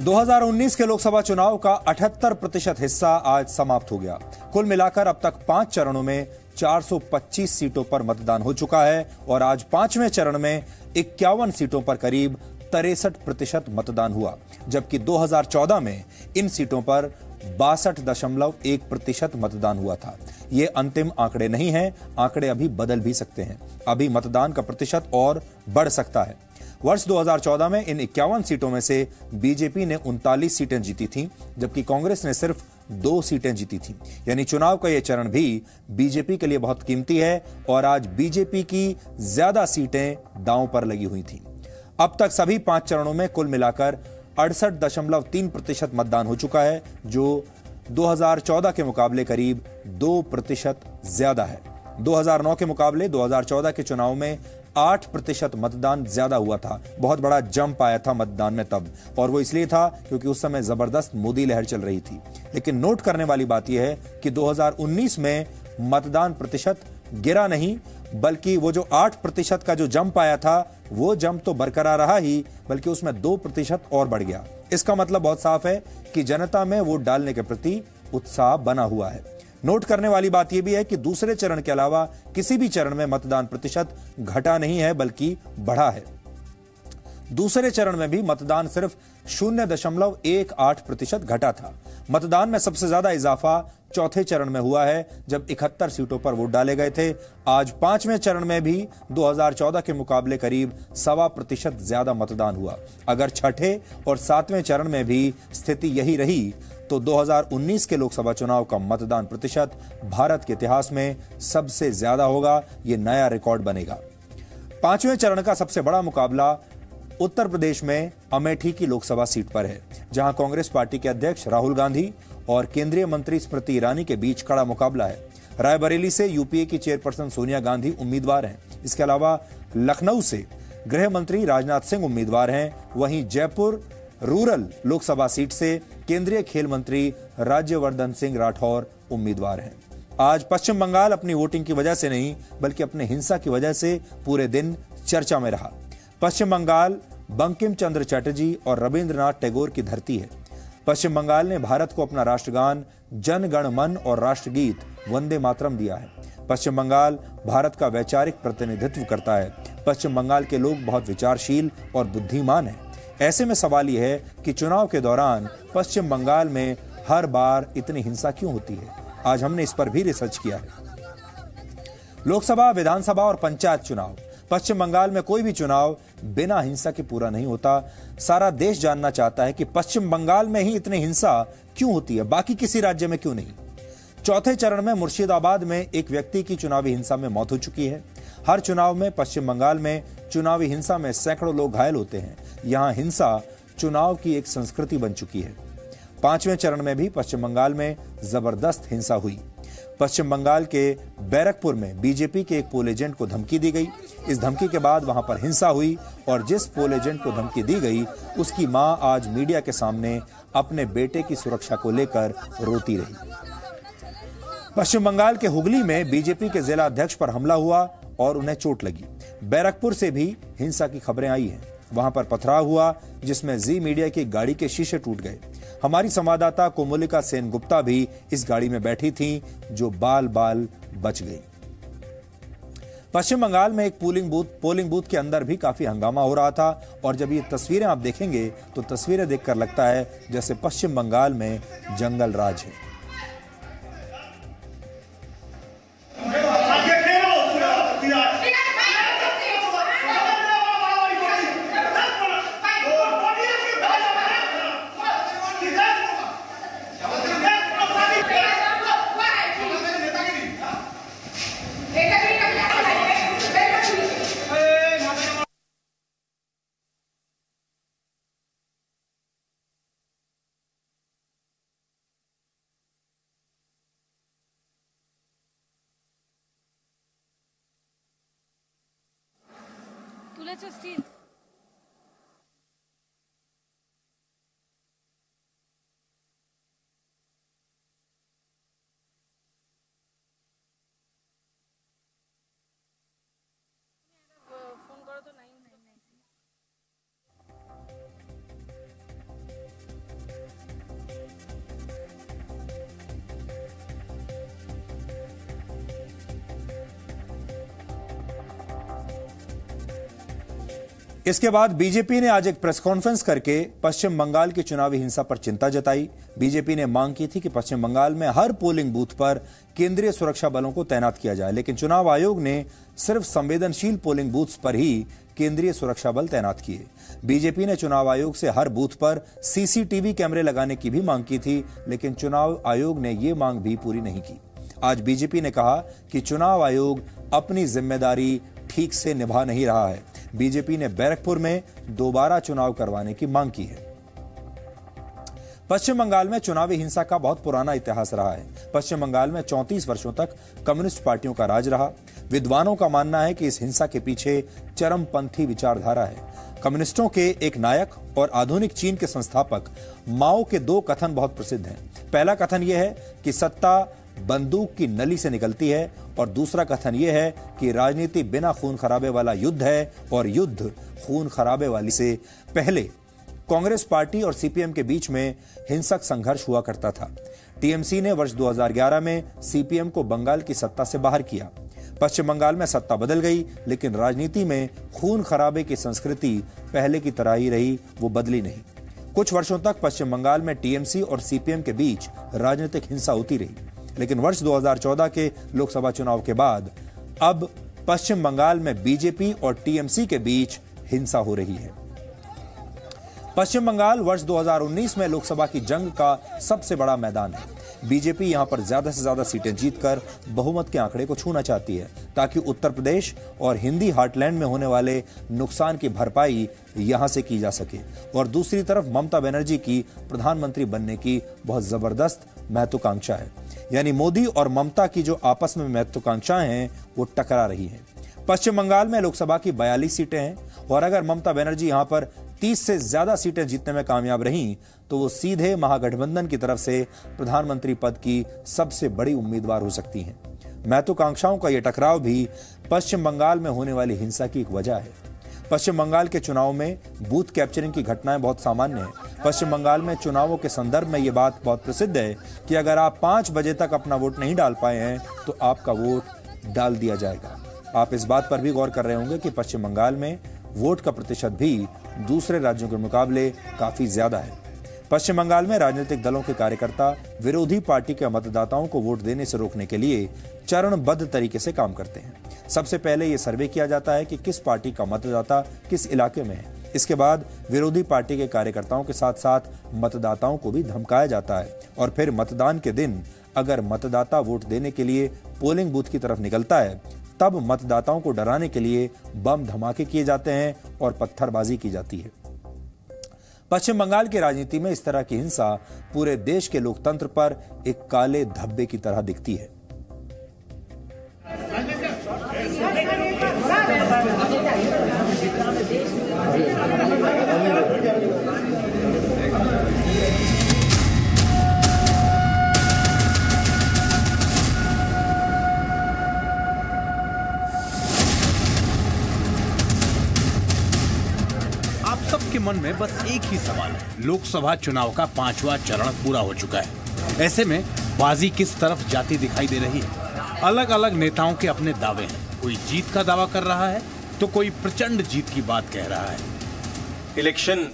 2019 के लोकसभा चुनाव का 78% हिस्सा आज समाप्त हो गया। कुल मिलाकर अब तक 5 चरणों में 425 सीटों पर मतदान हो चुका है और आज 5वें चरण में 51 सीटों पर करीब 63% मतदान हुआ, जबकि 2014 में इन सीटों पर 62.1% मतदान हुआ था। ये अंतिम आंकड़े नहीं हैं, आंकड़े अभी बदल भी सकते हैं। अभी मतदान का प्रतिशत और बढ़ सकता है। वर्ष 2014 में इन 51 सीटों में से बीजेपी ने 39 सीटें जीती थीं, जबकि कांग्रेस ने सिर्फ 2 सीटें जीती थीं। यानी चुनाव का यह चरण भी बीजेपी के लिए बहुत कीमती है और आज बीजेपी की ज्यादा सीटें दांव पर लगी हुई थीं। अब तक सभी 5 चरणों में कुल मिलाकर 68.3% मतदान हो चुका है, जो 2014 के मुकाबले करीब 2% ज्यादा है। 2009 के मुकाबले 2014 के चुनाव में 8% मतदान ज्यादा हुआ था। बहुत बड़ा जंप आया था मतदान में तब, और वो इसलिए था क्योंकि उस समय जबरदस्त मोदी लहर चल रही थी। लेकिन नोट करने वाली बात यह है कि 2019 में मतदान प्रतिशत गिरा नहीं, बल्कि वो जो 8% का जो जंप आया था वो जंप तो बरकरार रहा ही, बल्कि उसमें 2% और बढ़ गया। इसका मतलब बहुत साफ है कि जनता में वोट डालने के प्रति उत्साह बना हुआ है। नोट करने वाली बात यह भी है कि दूसरे चरण के अलावा किसी भी चरण में मतदान प्रतिशत घटा नहीं है, बल्कि बढ़ा है। दूसरे चरण में भी मतदान सिर्फ 0.18% घटा था। मतदान में सबसे ज्यादा इजाफा चौथे चरण में हुआ है, जब 71 सीटों पर वोट डाले गए थे। आज 5वें चरण में भी 2014 के मुकाबले करीब 1.25% ज्यादा मतदान हुआ। अगर छठे और 7वें चरण में भी स्थिति यही रही तो 2019 के लोकसभा चुनाव का मतदान प्रतिशत भारत के इतिहास में सबसे ज्यादा होगा। यह नया रिकॉर्ड बनेगा। 5वें चरण का सबसे बड़ा मुकाबला उत्तर प्रदेश में अमेठी की लोकसभा सीट पर है, जहां कांग्रेस पार्टी के अध्यक्ष राहुल गांधी और केंद्रीय मंत्री स्मृति ईरानी के बीच कड़ा मुकाबला है। रायबरेली से यूपीए की चेयरपर्सन सोनिया गांधी उम्मीदवार हैं। इसके अलावा लखनऊ से गृह मंत्री राजनाथ सिंह उम्मीदवार हैं। वहीं जयपुर रूरल लोकसभा सीट से केंद्रीय खेल मंत्री राज्यवर्धन सिंह राठौर उम्मीदवार हैं। आज पश्चिम बंगाल अपनी वोटिंग की वजह से नहीं, बल्कि अपने हिंसा की वजह से पूरे दिन चर्चा में रहा। पश्चिम बंगाल बंकिम चंद्र चटर्जी और रविंद्रनाथ टैगोर की धरती है। पश्चिम बंगाल ने भारत को अपना राष्ट्रगान जन गण मन और राष्ट्रगीत वंदे मातरम दिया है। पश्चिम बंगाल भारत का वैचारिक प्रतिनिधित्व करता है। पश्चिम बंगाल के लोग बहुत विचारशील और बुद्धिमान हैं। ऐसे में सवाल यह है कि चुनाव के दौरान पश्चिम बंगाल में हर बार इतनी हिंसा क्यों होती है। आज हमने इस पर भी रिसर्च किया है। लोकसभा, विधानसभा और पंचायत चुनाव, पश्चिम बंगाल में कोई भी चुनाव बिना हिंसा के पूरा नहीं होता। सारा देश जानना चाहता है कि पश्चिम बंगाल में ही इतनी हिंसा क्यों होती है, बाकी किसी राज्य में क्यों नहीं। चौथे चरण में मुर्शिदाबाद में एक व्यक्ति की चुनावी हिंसा में मौत हो चुकी है। हर चुनाव में पश्चिम बंगाल में चुनावी हिंसा में सैकड़ों लोग घायल होते हैं। यहां हिंसा चुनाव की एक संस्कृति बन चुकी है। 5वें चरण में भी पश्चिम बंगाल में जबरदस्त हिंसा हुई। पश्चिम बंगाल के बैरकपुर में बीजेपी के एक पोल एजेंट को धमकी दी गई। इस धमकी के बाद वहां पर हिंसा हुई और जिस पोल एजेंट को धमकी दी गई उसकी मां आज मीडिया के सामने अपने बेटे की सुरक्षा को लेकर रोती रही। पश्चिम बंगाल के हुगली में बीजेपी के जिला अध्यक्ष पर हमला हुआ और उन्हें चोट लगी। बैरकपुर से भी हिंसा की खबरें आई हैं। वहां पर पथराव हुआ जिसमें जी मीडिया की गाड़ी के शीशे टूट गए। हमारी संवाददाता कोमोलिका सेन गुप्ता भी इस गाड़ी में बैठी थीं, जो बाल बाल बच गई। पश्चिम बंगाल में एक पोलिंग बूथ के अंदर भी काफी हंगामा हो रहा था और जब ये तस्वीरें आप देखेंगे तो तस्वीरें देखकर लगता है जैसे पश्चिम बंगाल में जंगल राज है। तुला स्टील फोन करो तो 999 इसके बाद बीजेपी ने आज एक प्रेस कॉन्फ्रेंस करके पश्चिम बंगाल की चुनावी हिंसा पर चिंता जताई। बीजेपी ने मांग की थी कि पश्चिम बंगाल में हर पोलिंग बूथ पर केंद्रीय सुरक्षा बलों को तैनात किया जाए, लेकिन चुनाव आयोग ने सिर्फ संवेदनशील पोलिंग बूथ्स पर ही केंद्रीय सुरक्षा बल तैनात किए। बीजेपी ने चुनाव आयोग से हर बूथ पर सीसीटीवी कैमरे लगाने की भी मांग की थी, लेकिन चुनाव आयोग ने यह मांग भी पूरी नहीं की। आज बीजेपी ने कहा कि चुनाव आयोग अपनी जिम्मेदारी ठीक से निभा नहीं रहा है। बीजेपी ने बैरकपुर में दोबारा चुनाव करवाने की मांग की है। पश्चिम बंगाल में चुनावी हिंसा का बहुत पुराना इतिहास रहा है। पश्चिम बंगाल में 34 वर्षों तक कम्युनिस्ट पार्टियों का राज रहा। विद्वानों का मानना है कि इस हिंसा के पीछे चरमपंथी विचारधारा है। कम्युनिस्टों के एक नायक और आधुनिक चीन के संस्थापक माओ के 2 कथन बहुत प्रसिद्ध हैं। पहला कथन यह है कि सत्ता बंदूक की नली से निकलती है, और दूसरा कथन यह है कि राजनीति बिना खून खराबे वाला युद्ध है, और युद्ध खून खराबे वाली से पहले कांग्रेस पार्टी और सीपीएम के बीच में हिंसक संघर्ष हुआ करता था। टीएमसी ने वर्ष 2011 में सीपीएम को बंगाल की सत्ता से बाहर किया। पश्चिम बंगाल में सत्ता बदल गई, लेकिन राजनीति में खून खराबे की संस्कृति पहले की तरह ही रही, वो बदली नहीं। कुछ वर्षों तक पश्चिम बंगाल में टीएमसी और सीपीएम के बीच राजनीतिक हिंसा होती रही, लेकिन वर्ष 2014 के लोकसभा चुनाव के बाद अब पश्चिम बंगाल में बीजेपी और टीएमसी के बीच हिंसा हो रही है। पश्चिम बंगाल वर्ष 2019 में लोकसभा की जंग का सबसे बड़ा मैदान है। बीजेपी यहां पर ज्यादा से ज्यादा सीटें जीतकर बहुमत के आंकड़े को छूना चाहती है, ताकि उत्तर प्रदेश और हिंदी हार्टलैंड में होने वाले नुकसान की भरपाई यहां से की जा सके। और दूसरी तरफ ममता बनर्जी की प्रधानमंत्री बनने की बहुत जबरदस्त महत्वाकांक्षा है। यानी मोदी और ममता की जो आपस में महत्वाकांक्षाएं हैं वो टकरा रही हैं। पश्चिम बंगाल में लोकसभा की 42 सीटें हैं, और अगर ममता बनर्जी यहां पर 30 से ज्यादा सीटें जीतने में कामयाब रहीं तो वो सीधे महागठबंधन की तरफ से प्रधानमंत्री पद की सबसे बड़ी उम्मीदवार हो सकती हैं। महत्वाकांक्षाओं का यह टकराव भी पश्चिम बंगाल में होने वाली हिंसा की एक वजह है। पश्चिम बंगाल के चुनाव में बूथ कैप्चरिंग की घटनाएं बहुत सामान्य हैं। पश्चिम बंगाल में चुनावों के संदर्भ में यह बात बहुत प्रसिद्ध है कि अगर आप 5 बजे तक अपना वोट नहीं डाल पाए हैं तो आपका वोट डाल दिया जाएगा। आप इस बात पर भी गौर कर रहे होंगे कि पश्चिम बंगाल में वोट का प्रतिशत भी दूसरे राज्यों के मुकाबले काफी ज्यादा है। पश्चिम बंगाल में राजनीतिक दलों के कार्यकर्ता विरोधी पार्टी के मतदाताओं को वोट देने से रोकने के लिए चरणबद्ध तरीके से काम करते हैं। सबसे पहले यह सर्वे किया जाता है कि किस पार्टी का मतदाता किस इलाके में है। इसके बाद विरोधी पार्टी के कार्यकर्ताओं के साथ साथ मतदाताओं को भी धमकाया जाता है, और फिर मतदान के दिन अगर मतदाता वोट देने के लिए पोलिंग बूथ की तरफ निकलता है तब मतदाताओं को डराने के लिए बम धमाके किए जाते हैं और पत्थरबाजी की जाती है। पश्चिम बंगाल की राजनीति में इस तरह की हिंसा पूरे देश के लोकतंत्र पर एक काले धब्बे की तरह दिखती है। सबके मन में बस एक ही सवाल है। लोकसभा चुनाव का 5वां चरण पूरा हो चुका है। ऐसे में बाजी किस तरफ जाती दिखाई दे रही है। अलग अलग नेताओं के अपने दावे हैं। कोई जीत का दावा कर रहा है तो कोई प्रचंड जीत की बात कह रहा है। इलेक्शन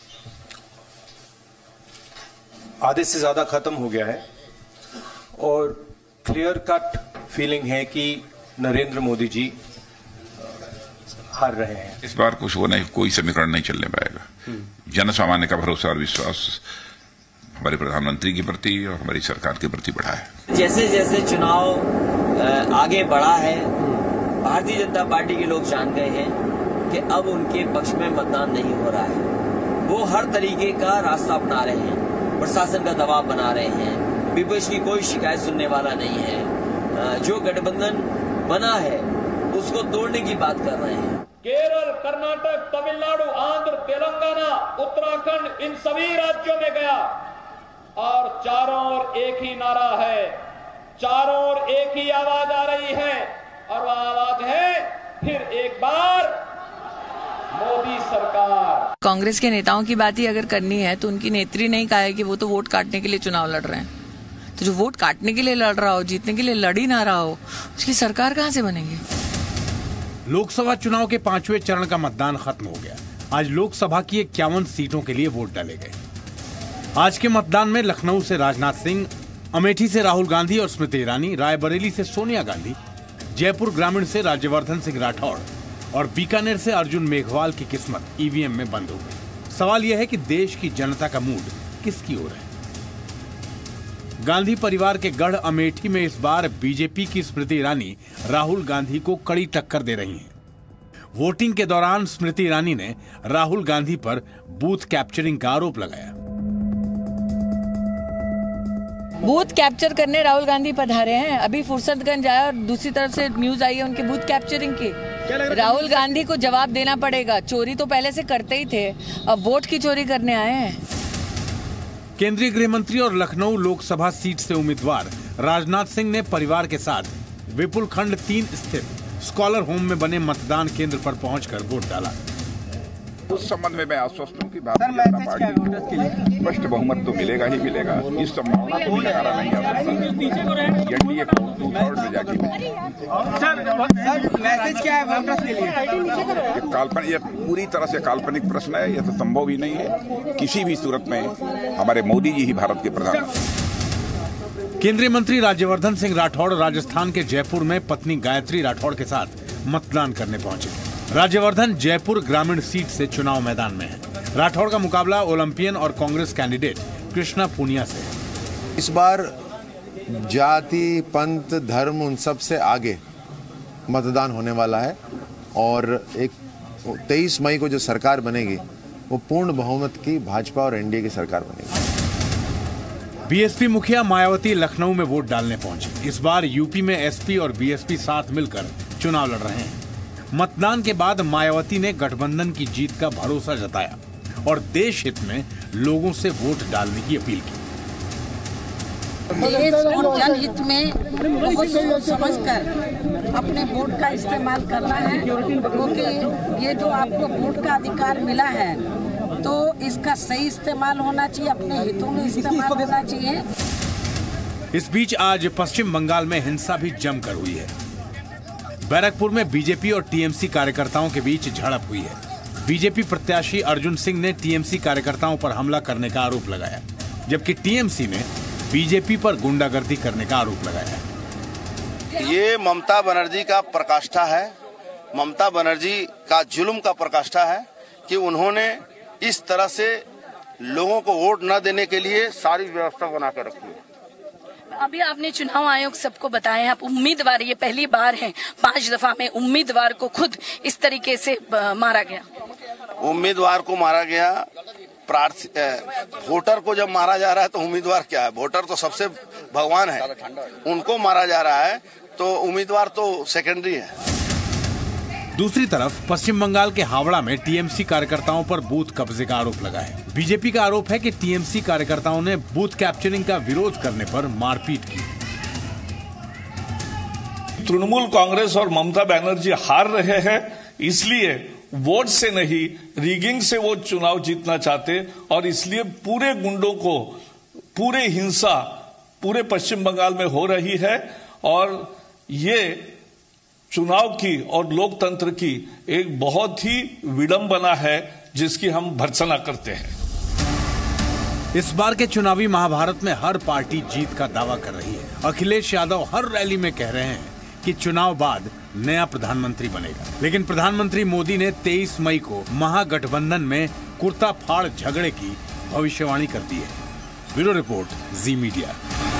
आधे से ज्यादा खत्म हो गया है और क्लियर कट फीलिंग है कि नरेंद्र मोदी जी हार रहे हैं। इस बार कुछ वो नहीं, कोई समीकरण नहीं चलने पाएगा। जन सामान्य का भरोसा और विश्वास हमारे प्रधानमंत्री के प्रति और हमारी सरकार के प्रति बढ़ा है। जैसे जैसे चुनाव आगे बढ़ा है, भारतीय जनता पार्टी के लोग जान गए हैं कि अब उनके पक्ष में मतदान नहीं हो रहा है। वो हर तरीके का रास्ता अपना रहे हैं, प्रशासन का दबाव बना रहे हैं, विपक्ष की कोई शिकायत सुनने वाला नहीं है। जो गठबंधन बना है उसको तोड़ने की बात कर रहे हैं। केरल, कर्नाटक, तमिलनाडु, आंध्र, तेलंगाना, उत्तराखंड, इन सभी राज्यों में गया और चारों ओर एक ही नारा है, चारों ओर एक ही आवाज आ रही है, और वह आवाज है फिर एक बार मोदी सरकार। कांग्रेस के नेताओं की बात ही अगर करनी है तो उनकी नेत्री ने कहा है कि वो तो वोट काटने के लिए चुनाव लड़ रहे हैं। तो जो वोट काटने के लिए लड़ रहा हो, जीतने के लिए लड़ ही ना रहा हो, उसकी सरकार कहां से बनेगी। लोकसभा चुनाव के 5वें चरण का मतदान खत्म हो गया। आज लोकसभा की 51 सीटों के लिए वोट डाले गए। आज के मतदान में लखनऊ से राजनाथ सिंह, अमेठी से राहुल गांधी और स्मृति ईरानी, रायबरेली से सोनिया गांधी, जयपुर ग्रामीण से राज्यवर्धन सिंह राठौड़ और बीकानेर से अर्जुन मेघवाल की किस्मत ईवीएम में बंद हो गई। सवाल यह है कि देश की जनता का मूड किसकी ओर है। गांधी परिवार के गढ़ अमेठी में इस बार बीजेपी की स्मृति ईरानी राहुल गांधी को कड़ी टक्कर दे रही हैं। वोटिंग के दौरान स्मृति ईरानी ने राहुल गांधी पर बूथ कैप्चरिंग का आरोप लगाया। बूथ कैप्चर करने राहुल गांधी पधारे हैं। अभी फुर्सतगंज आया और दूसरी तरफ से न्यूज आई है उनकी बूथ कैप्चरिंग की। राहुल गांधी को जवाब देना पड़ेगा। चोरी तो पहले से करते ही थे, अब वोट की चोरी करने आए हैं। केंद्रीय गृह मंत्री और लखनऊ लोकसभा सीट से उम्मीदवार राजनाथ सिंह ने परिवार के साथ विपुल खंड 3 स्थित स्कॉलर होम में बने मतदान केंद्र पर पहुंचकर वोट डाला। उस संबंध में मैं आश्वस्त हूं कि भारतीय जनता पार्टी स्पष्ट बहुमत तो मिलेगा ही मिलेगा। इस संभावना को भी नकारा नहीं जा सकता। एनडीए को 2/3 में जाके मैसेज क्या है वोटर्स के लिए? ये पूरी तरह से काल्पनिक प्रश्न है। यह तो संभव ही नहीं है। किसी भी सूरत में हमारे मोदी जी ही भारत के प्रधानमंत्री। केंद्रीय मंत्री राज्यवर्धन सिंह राठौड़ राजस्थान के जयपुर में पत्नी गायत्री राठौड़ के साथ मतदान करने पहुंचे। राज्यवर्धन जयपुर ग्रामीण सीट से चुनाव मैदान में है। राठौड़ का मुकाबला ओलंपियन और कांग्रेस कैंडिडेट कृष्णा पूनिया से है। इस बार जाति, पंथ, धर्म उन सब से आगे मतदान होने वाला है और 23 मई को जो सरकार बनेगी वो पूर्ण बहुमत की भाजपा और एनडीए की सरकार बनेगी। बीएसपी मुखिया मायावती लखनऊ में वोट डालने पहुंचे। इस बार यूपी में एसपी और बीएसपी साथ मिलकर चुनाव लड़ रहे हैं। मतदान के बाद मायावती ने गठबंधन की जीत का भरोसा जताया और देश हित में लोगों से वोट डालने की अपील की। देश और जनहित में बहुत सोच समझ कर अपने वोट का इस्तेमाल करना है, क्योंकि ये जो आपको वोट का अधिकार मिला है तो इसका सही इस्तेमाल होना चाहिए, अपने हितों में इस्तेमाल होना चाहिए। इस बीच आज पश्चिम बंगाल में हिंसा भी जमकर हुई है। बैरकपुर में बीजेपी और टीएमसी कार्यकर्ताओं के बीच झड़प हुई है। बीजेपी प्रत्याशी अर्जुन सिंह ने टीएमसी कार्यकर्ताओं पर हमला करने का आरोप लगाया, जबकि टीएमसी ने बीजेपी पर गुंडागर्दी करने का आरोप लगाया। ये ममता बनर्जी का प्रकाष्ठा है, ममता बनर्जी का जुल्म का प्रकाष्ठा है कि उन्होंने इस तरह से लोगों को वोट न देने के लिए सारी व्यवस्था बना कर रखी है। अभी आपने चुनाव आयोग सबको बताया है, आप उम्मीदवार, ये पहली बार है 5 दफा में उम्मीदवार को खुद इस तरीके से मारा गया। उम्मीदवार को मारा गया, वोटर को जब मारा जा रहा है तो उम्मीदवार क्या है? वोटर तो सबसे भगवान है, उनको मारा जा रहा है तो उम्मीदवार तो सेकेंडरी है। दूसरी तरफ पश्चिम बंगाल के हावड़ा में टीएमसी कार्यकर्ताओं पर बूथ कब्जे का आरोप लगा है। बीजेपी का आरोप है कि टीएमसी कार्यकर्ताओं ने बूथ कैप्चरिंग का विरोध करने पर मारपीट की। तृणमूल कांग्रेस और ममता बनर्जी हार रहे हैं, इसलिए वोट से नहीं रिगिंग से वो चुनाव जीतना चाहते और इसलिए पूरे गुंडों को, पूरे हिंसा पूरे पश्चिम बंगाल में हो रही है और ये चुनाव की और लोकतंत्र की एक बहुत ही विडंबना है जिसकी हम भर्त्सना करते हैं। इस बार के चुनावी महाभारत में हर पार्टी जीत का दावा कर रही है। अखिलेश यादव हर रैली में कह रहे हैं कि चुनाव बाद नया प्रधानमंत्री बनेगा, लेकिन प्रधानमंत्री मोदी ने 23 मई को महागठबंधन में कुर्ता फाड़ झगड़े की भविष्यवाणी कर दी है। Bureau report, Zee Media.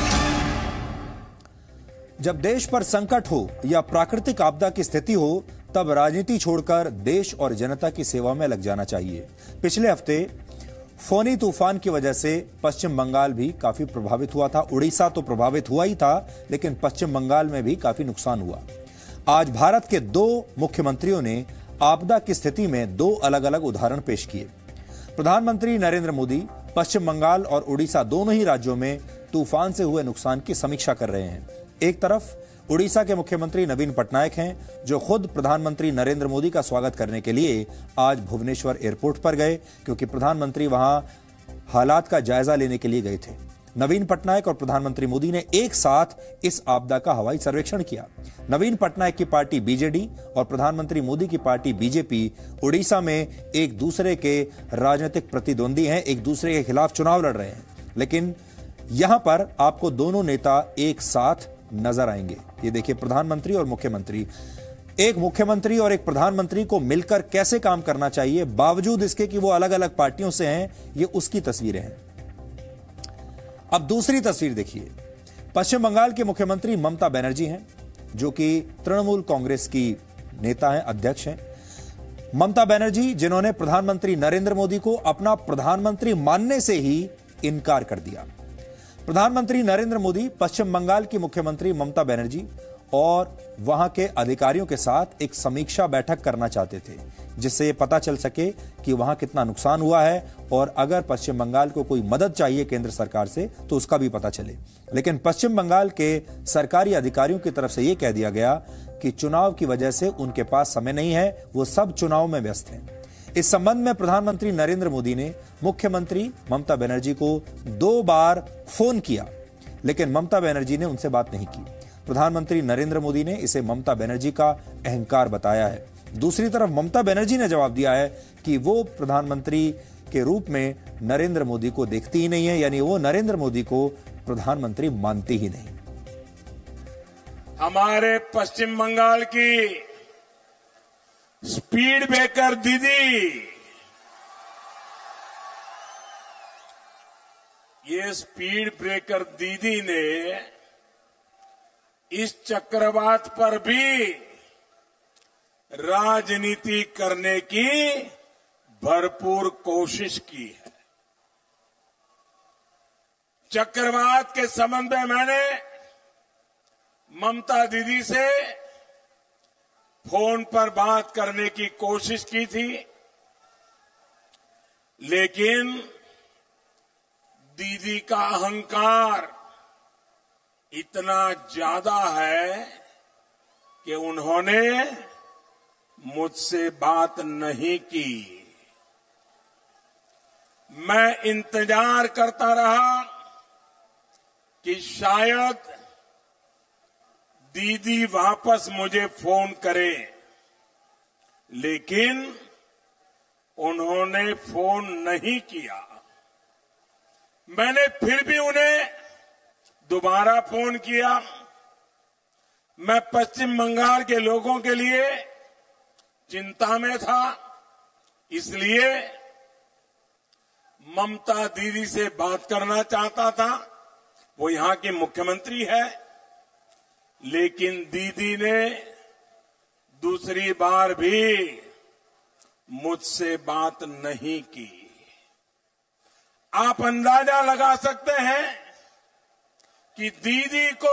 जब देश पर संकट हो या प्राकृतिक आपदा की स्थिति हो तब राजनीति छोड़कर देश और जनता की सेवा में लग जाना चाहिए। पिछले हफ्ते फोनी तूफान की वजह से पश्चिम बंगाल भी काफी प्रभावित हुआ था। उड़ीसा तो प्रभावित हुआ ही था, लेकिन पश्चिम बंगाल में भी काफी नुकसान हुआ। आज भारत के 2 मुख्यमंत्रियों ने आपदा की स्थिति में 2 अलग अलग उदाहरण पेश किए। प्रधानमंत्री नरेंद्र मोदी पश्चिम बंगाल और उड़ीसा दोनों ही राज्यों में तूफान से हुए नुकसान की समीक्षा कर रहे हैं। एक तरफ उड़ीसा के मुख्यमंत्री नवीन पटनायक हैं, जो खुद प्रधानमंत्री नरेंद्र मोदी का स्वागत करने के लिए आज भुवनेश्वर एयरपोर्ट पर गए, क्योंकि प्रधानमंत्री वहां हालात का जायजा लेने के लिए गए थे। नवीन पटनायक और प्रधानमंत्री मोदी ने एक साथ इस आपदा का हवाई सर्वेक्षण किया। नवीन पटनायक की पार्टी बीजेडी और प्रधानमंत्री मोदी की पार्टी बीजेपी उड़ीसा में एक दूसरे के राजनीतिक प्रतिद्वंदी हैं, एक दूसरे के खिलाफ चुनाव लड़ रहे हैं, लेकिन यहां पर आपको दोनों नेता एक साथ नजर आएंगे। ये देखिए, प्रधानमंत्री और मुख्यमंत्री, एक मुख्यमंत्री और एक प्रधानमंत्री को मिलकर कैसे काम करना चाहिए, बावजूद इसके कि वो अलग अलग पार्टियों से हैं, ये उसकी तस्वीरें हैं। अब दूसरी तस्वीर देखिए। पश्चिम बंगाल के मुख्यमंत्री ममता बनर्जी हैं, जो कि तृणमूल कांग्रेस की नेता हैं, अध्यक्ष हैं। ममता बनर्जी, जिन्होंने प्रधानमंत्री नरेंद्र मोदी को अपना प्रधानमंत्री मानने से ही इनकार कर दिया। प्रधानमंत्री नरेंद्र मोदी पश्चिम बंगाल की मुख्यमंत्री ममता बनर्जी और वहां के अधिकारियों के साथ एक समीक्षा बैठक करना चाहते थे, जिससे यह पता चल सके कि वहां कितना नुकसान हुआ है और अगर पश्चिम बंगाल को कोई मदद चाहिए केंद्र सरकार से तो उसका भी पता चले। लेकिन पश्चिम बंगाल के सरकारी अधिकारियों की तरफ से यह कह दिया गया कि चुनाव की वजह से उनके पास समय नहीं है, वो सब चुनाव में व्यस्त हैं। इस संबंध में प्रधानमंत्री नरेंद्र मोदी ने मुख्यमंत्री ममता बनर्जी को 2 बार फोन किया, लेकिन ममता बनर्जी ने उनसे बात नहीं की। प्रधानमंत्री नरेंद्र मोदी ने इसे ममता बनर्जी का अहंकार बताया है। दूसरी तरफ ममता बनर्जी ने जवाब दिया है कि वो प्रधानमंत्री के रूप में नरेंद्र मोदी को देखती ही नहीं है, यानी वो नरेंद्र मोदी को प्रधानमंत्री मानती ही नहीं। हमारे पश्चिम बंगाल की स्पीड ब्रेकर दीदी, ये स्पीड ब्रेकर दीदी ने इस चक्रवात पर भी राजनीति करने की भरपूर कोशिश की है। चक्रवात के संबंध में मैंने ममता दीदी से फोन पर बात करने की कोशिश की थी, लेकिन दीदी का अहंकार इतना ज्यादा है कि उन्होंने मुझसे बात नहीं की। मैं इंतजार करता रहा कि शायद दीदी वापस मुझे फोन करे, लेकिन उन्होंने फोन नहीं किया। मैंने फिर भी उन्हें दोबारा फोन किया। मैं पश्चिम बंगाल के लोगों के लिए चिंता में था, इसलिए ममता दीदी से बात करना चाहता था। वो यहां की मुख्यमंत्री है, लेकिन दीदी ने दूसरी बार भी मुझसे बात नहीं की। आप अंदाजा लगा सकते हैं कि दीदी को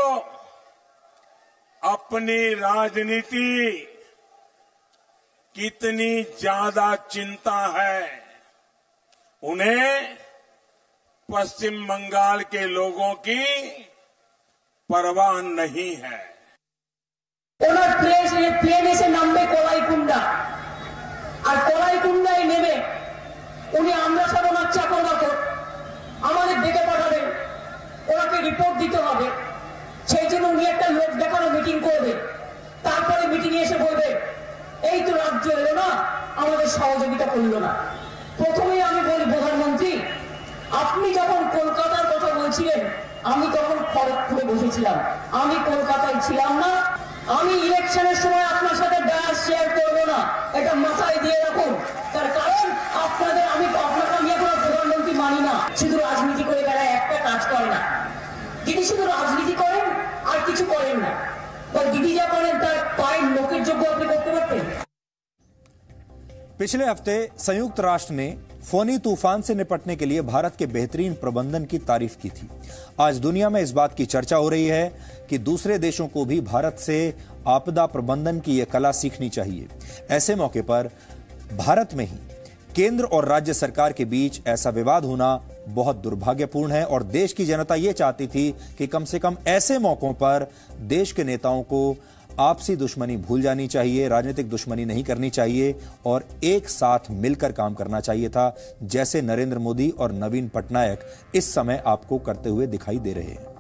अपनी राजनीति कितनी ज्यादा चिंता है। उन्हें पश्चिम बंगाल के लोगों की परवाह नहीं है। प्लेन से नामबे कोलाईकुंडा और कोलाईकुंडाয় নেমে উনি আমরা সব চাকর বাকর আমাদের ডেকে পাঠাবেন, ওনাকে রিপোর্ট দিতে হবে। সেই জন্য উনি একটা লোক দেখানো মিটিং করবে, তারপরে মিটিং এসে বলবে এই তো রাজ্য এলো না, আমাদের সহযোগিতা করলো না। প্রথমেই আমি বলি প্রধানমন্ত্রী, আপনি যখন কলকাতার কথা বলছিলেন আমি তখন খড়গপুরে বসেছিলাম, আমি কলকাতায় ছিলাম না। আমি ইলেকশনের সময় আপনার সাথে ডায়াস শেয়ার করবো না, এটা মাথায় দিয়ে রাখুন। তার কারণ আপনাদের আমি এখন প্রধানমন্ত্রী মানি না। শুধু রাজনীতি করে বেড়ায়, একটা কাজ করে না। দিদি শুধু রাজনীতি করেন আর কিছু করেন না। দিদি যা করেন তার পায়ের লোকের যোগ্য আপনি করতে পারতেন। पिछले हफ्ते संयुक्त राष्ट्र ने फोनी तूफान से निपटने के लिए भारत के बेहतरीन प्रबंधन की तारीफ की थी। आज दुनिया में इस बात की चर्चा हो रही है कि दूसरे देशों को भी भारत से आपदा प्रबंधन की यह कला सीखनी चाहिए। ऐसे मौके पर भारत में ही केंद्र और राज्य सरकार के बीच ऐसा विवाद होना बहुत दुर्भाग्यपूर्ण है और देश की जनता यह चाहती थी कि कम से कम ऐसे मौकों पर देश के नेताओं को आपसी दुश्मनी भूल जानी चाहिए, राजनीतिक दुश्मनी नहीं करनी चाहिए और एक साथ मिलकर काम करना चाहिए था, जैसे नरेंद्र मोदी और नवीन पटनायक इस समय आपको करते हुए दिखाई दे रहे हैं।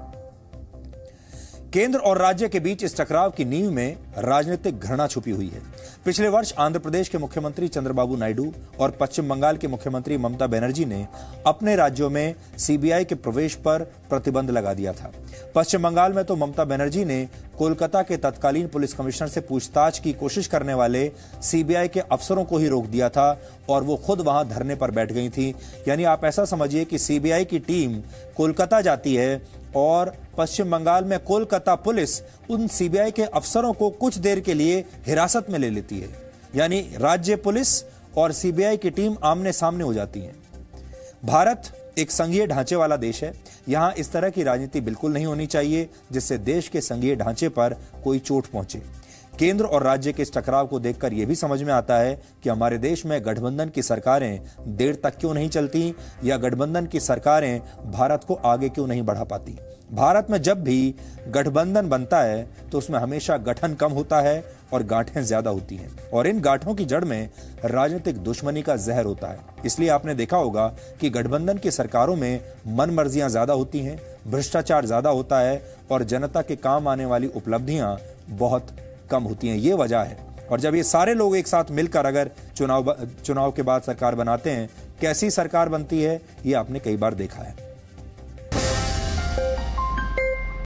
केंद्र और राज्य के बीच इस टकराव की नींव में राजनीतिक घृणा छुपी हुई है। पिछले वर्ष आंध्र प्रदेश के मुख्यमंत्री चंद्रबाबू नायडू और पश्चिम बंगाल के मुख्यमंत्री ममता बनर्जी ने अपने राज्यों में सीबीआई के प्रवेश पर प्रतिबंध लगा दिया था। पश्चिम बंगाल में तो ममता बनर्जी ने कोलकाता के तत्कालीन पुलिस कमिश्नर से पूछताछ की कोशिश करने वाले सीबीआई के अफसरों को ही रोक दिया था और वो खुद वहां धरने पर बैठ गई थी। यानी आप ऐसा समझिए कि सीबीआई की टीम कोलकाता जाती है और पश्चिम बंगाल में कोलकाता पुलिस उन सीबीआई के अफसरों को कुछ देर के लिए हिरासत में ले लेती है। यानी राज्य पुलिस और सीबीआई की टीम आमने सामने हो जाती है। भारत एक संघीय ढांचे वाला देश है। यहां इस तरह की राजनीति बिल्कुल नहीं होनी चाहिए जिससे देश के संघीय ढांचे पर कोई चोट पहुंचे। केंद्र और राज्य के इस टकराव को देखकर यह भी समझ में आता है कि हमारे देश में गठबंधन की सरकारें देर तक क्यों नहीं चलती या गठबंधन की सरकारें भारत को आगे क्यों नहीं बढ़ा पाती। भारत में जब भी गठबंधन बनता है तो उसमें हमेशा गठन कम होता है और गांठें ज्यादा होती हैं और इन गांठों की जड़ में राजनीतिक दुश्मनी का जहर होता है। इसलिए आपने देखा होगा कि गठबंधन की सरकारों में मनमर्जियां ज्यादा होती हैं, भ्रष्टाचार ज्यादा होता है और जनता के काम आने वाली उपलब्धियां बहुत कम होती हैं। ये वजह है। और जब ये सारे लोग एक साथ मिलकर अगर चुनाव के बाद सरकार बनाते हैं, कैसी सरकार बनती है ये आपने कई बार देखा है।